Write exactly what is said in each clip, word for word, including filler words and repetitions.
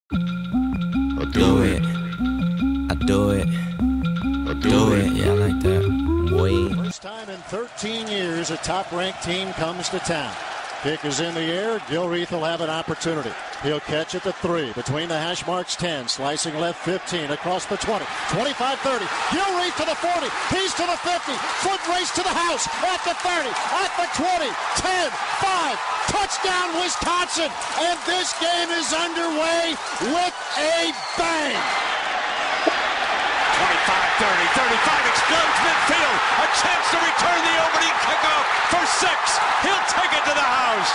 I do it. I do it. I do it. Yeah, I like that. Boy. First time in thirteen years a top-ranked team comes to town. Kick is in the air. Gilreath will have an opportunity. He'll catch at the three. Between the hash marks, ten. Slicing left, fifteen. Across the twenty. twenty-five thirty. Gilreath to the forty. He's to the fifty. Foot race to the house. At the thirty. At the twenty. ten. five. Touchdown, Wisconsin. And this game is underway with a bang. twenty-five thirty. thirty-five explodes midfield. A chance to return the opening kickoff for six. He'll take it to the house.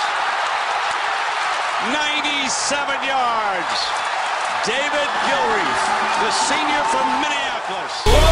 ninety-seven yards. David Gilreath, the senior from Minneapolis.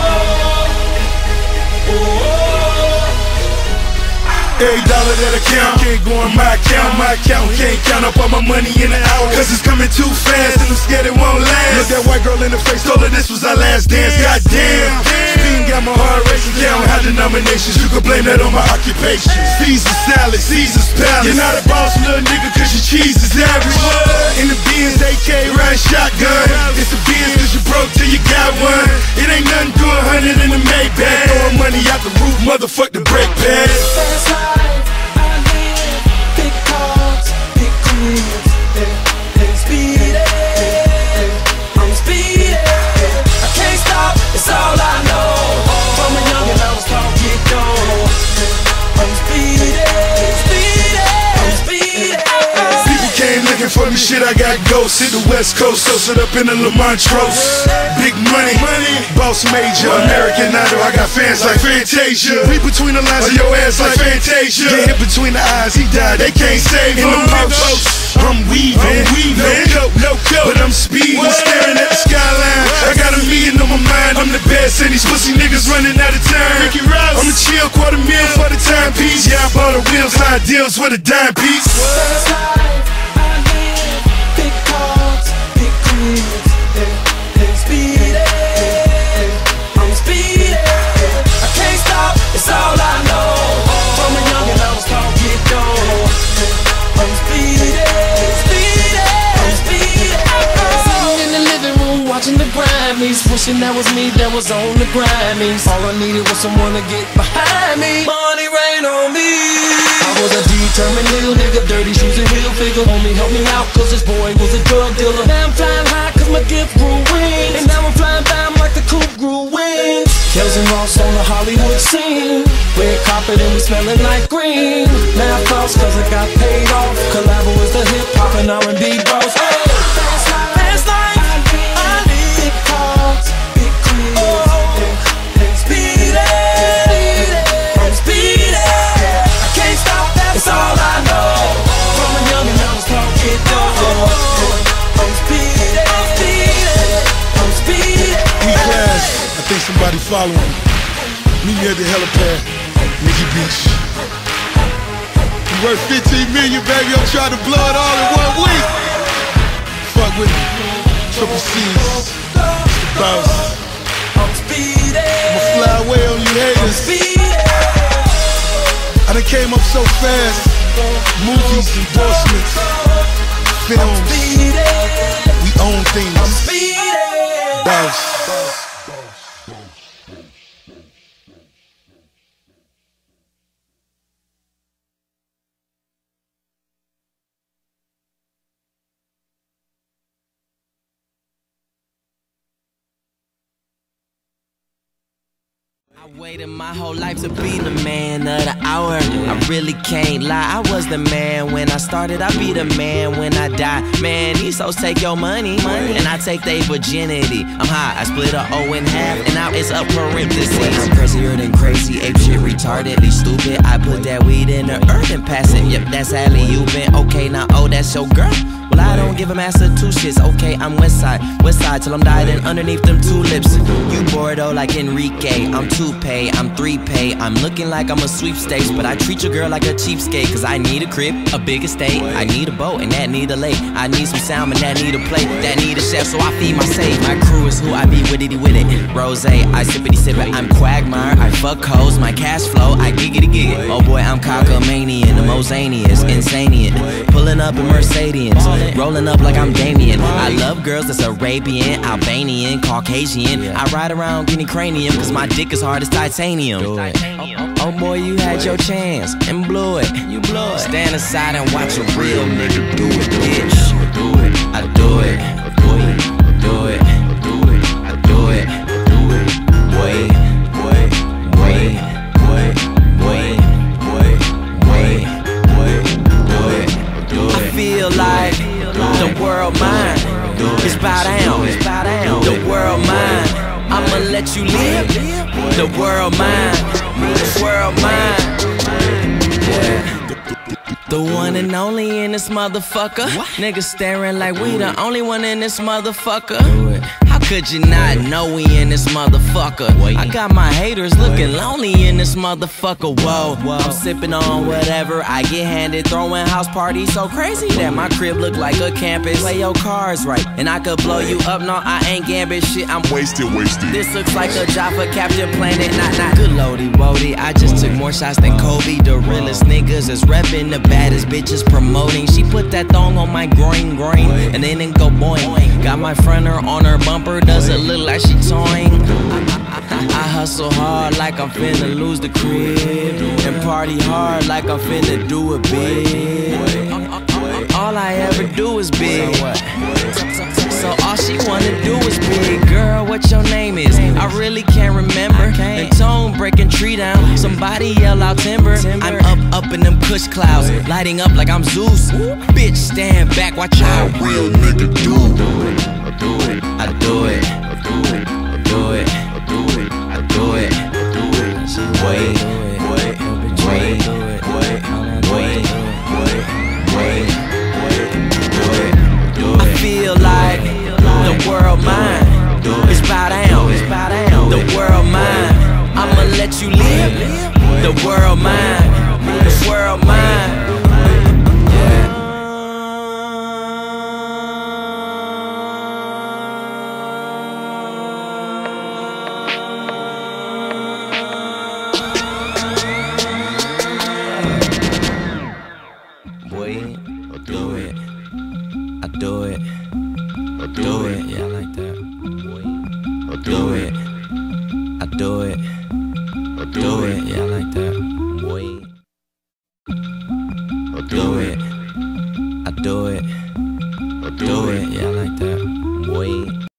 Every dollar that I count can't go in my account. My account can't count up all my money in an hour, cause it's coming too fast and I'm scared it won't last. Look that white girl in the face, told her this was our last dance. Goddamn, speeding got my heart racing. Down how denominations, you can blame that on my occupation. Caesar salad, Caesar's palace. You're not a boss, little nigga, cause your cheese is average. In the Benz, A K riding shotgun. It's a Benz cause you broke till you got one. It ain't nothing to a hundred in the Maybach. Throwing money out the roof, motherfuck the brake pad. For me, shit, I got ghosts. Hit the West Coast, so sit up in the Lamontrose. Big money, money, boss major, American Idol. I got fans like Fantasia. Read between the lines of your ass like Fantasia. Get hit between the eyes, he died, they can't save him. In the post, I'm weaving, I'm weaving. No coat, no coat, but I'm speeding, staring at the skyline. I got a million on my mind. I'm the best, and these pussy niggas running out of time. I'm a chill quarter meal for the timepiece. Yeah, I bought the wheels, high deals with a dime piece. Wishing that was me that was on the Grammys. All I needed was someone to get behind me. Money rain on me. I was a determined little nigga, dirty shoes and heel figure. Homie help me out cause this boy was a drug dealer. Now I'm flying high cause my gift grew wings. And now I'm flying down like the coupe grew wings. Kells and Ross on the Hollywood scene. Red carpet and we smelling like green. Now I floss cause I got paid off. Collabo is the hip hop and R and B boss. Oh, fast life, fast life. Somebody following me. Meet me at the helipad, Nikki Beach. You worth fifteen million, baby. I'm trying to blow it all in one week. Fuck with me. Triple C's. It's the boss. I'ma fly away on you haters. I done came up so fast. Movies, endorsements, films. We own things. Boss. I waited my whole life to be the man of the hour. I really can't lie, I was the man when I started, I'll be the man when I die. Man, these hoes take your money, and I take their virginity. I'm high, I split a O in half, and now it's up parentheses. I'm crazier than crazy, ape shit, retardedly stupid. I put that weed in the earth and pass it, yep, that's alley you been. Okay, now, oh, that's your girl? Well, I don't give a master two shits. Okay, I'm west side, west side till I'm dying underneath them tulips. You Bordeaux like Enrique, I'm two-pay, I'm three-pay. I'm looking like I'm a sweepstakes, but I treat your girl like a cheapskate. Cause I need a crib, a big estate, I need a boat, and that need a lake. I need some salmon, that need a plate, that need a chef, so I feed my safe. My crew is who I be with it, with it. Rose, I sippity sip it, I'm Quagmire, I fuck hoes, my cash flow, I giggity gig it. Oh boy, I'm cockamanian, the most zaniest, insanian. Pull Pulling up in Mercedes, rolling up like I'm Damien. I love girls that's Arabian, Albanian, Caucasian. I ride around getting cranium, cause my dick is hard as titanium. Oh boy, you had your chance and blew it. You blew it. Stand aside and watch a real nigga do it, bitch. Do it. I do it. Do it. Do it. I do it. Wait, wait, wait, wait, wait, wait, wait, wait. Do it. Do it. I feel like the world mine. It's bow down. It's bow down. The world mine. I'ma let you live. The world mine. The world mine. Yeah. The one and only in this motherfucker. Niggas staring like we the only one in this motherfucker. How could you not know we in this motherfucker? I got my haters looking lonely in this motherfucker. Whoa, I'm sipping on whatever I get handed. Throwing house parties so crazy that my crib look like a campus. Play your cards right, and I could blow you up. No, I ain't gambit shit. I'm Wasted, wasted. This looks like a job for Captain Planet. Not, not good loady woody. I just took more shots than Kobe. The realest niggas is repping, the baddest bitches promoting. She put that thong on my groin, groin, and then it go boing. Got my fronter on her bumper. Does it look like she toying? I hustle hard like I'm finna lose the crib, and party hard like I'm finna do it big. All I ever do is big, so all she wanna do is big. Girl, what your name is? I really can't remember. And tone breaking tree down. Somebody yell out timber. I'm up, up in them kush clouds, lighting up like I'm Zeus. Bitch, stand back, watch how a real nigga do. Do it. I do it. I do it. I do it. I do it. I do it. Wait, wait, wait, wait, wait, wait, wait. Do it. Do it. I feel like the world mine. It's bow down. It's bow down. The world mine. I'ma let you live. The world mine. The world mine. Yeah. I do it. I do it. I do it. Yeah, I like that. I do it. I do it. I do it. Yeah, I like that. Wait. I do it. I do it. I do it. Yeah, I like that. Wait.